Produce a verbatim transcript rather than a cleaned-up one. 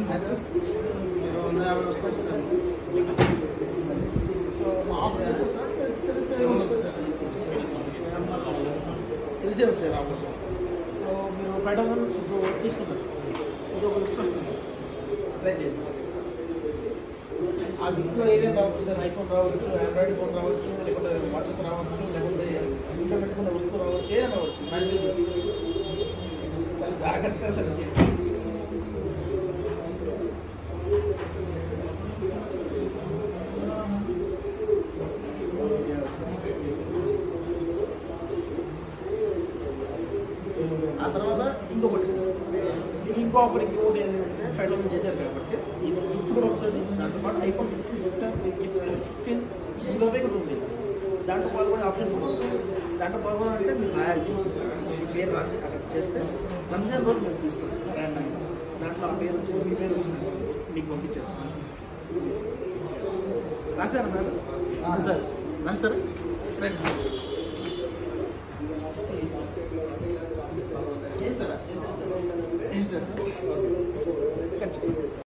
మీరు వంద యాభై వస్తుంది సార్. సో మా ఆఫీస్ సార్ వస్తుంది సార్, తెలిసే వచ్చారు ఆఫీస్. సో మీరు ఫైవ్ థౌసండ్ ఇప్పుడు తీసుకుంటారు, ఇది ఒక లిస్ట్ వస్తుంది, ట్రై చేయండి. ఆ గిఫ్ట్లో ఏదైనా రావచ్చు సార్, ఐఫోన్ రావచ్చు, ఆండ్రాయిడ్ ఫోన్ రావచ్చు, లేకపోతే వాచెస్ రావచ్చు, లేకపోతే ఇంట్లో పెట్టుకునే వస్తువు రావచ్చు, ఏదైనా రావచ్చు. మ్యాజిక్ చాలా జాగ్రత్తగా సార్ చేసి ఆ తర్వాత ఇంకొకటి సార్, ఇంకో ఆఫర్ ఇంకొకటి ఏంటంటే ఫైవ్ థౌసండ్ చేశారు కాబట్టి ఇది గిఫ్ట్ కూడా వస్తుంది. దాంతో పాటు iPhone fifteen fifteen fifteen giveaway కూడా ఉంది. దాంట్లో పాల్గొనే ఆప్షన్ కూడా ఉంది. దాంట్లో పాల్గొన అంటే మీరు రాయాలి, మీ పేరు రాసి అక్కడ చేస్తే రంజాన్ రోజు మేము తీస్తాం ర్యాండమ్గా. దాంట్లో ఆ పేరు వచ్చింది, మీ పేరు వచ్చింది మీకు పంపించేస్తాను. రాశారా సార్? సార్ రాశారా? Right sir. ఏ సార్ ఏ సార్ కట్ చేస్తాను.